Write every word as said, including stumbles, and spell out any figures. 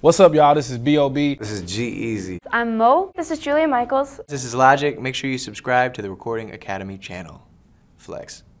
What's up, y'all? This is B O B This is G-Eazy. I'm Mo. This is Julia Michaels. This is Logic. Make sure you subscribe to the Recording Academy channel. Flex.